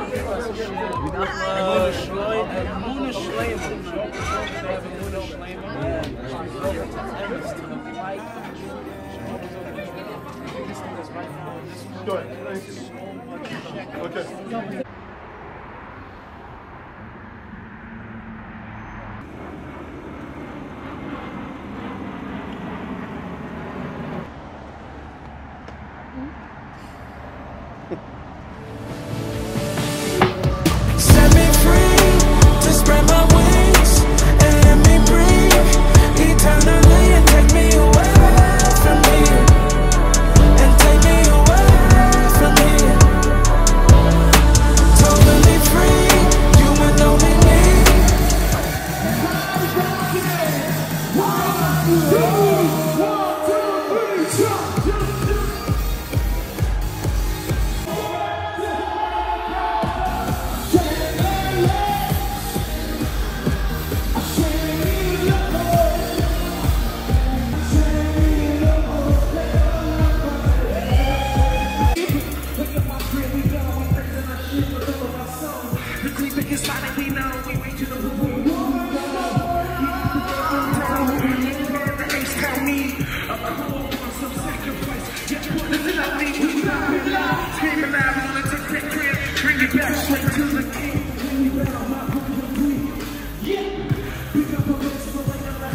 Go ahead. Okay. Set me free to spread my wings and let me breathe eternally and take me away from here and take me away from here. Totally free, you and only me.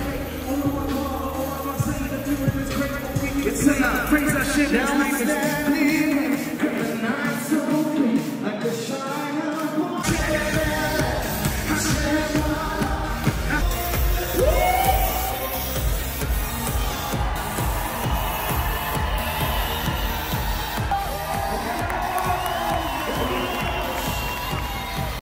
Praise that shit, that's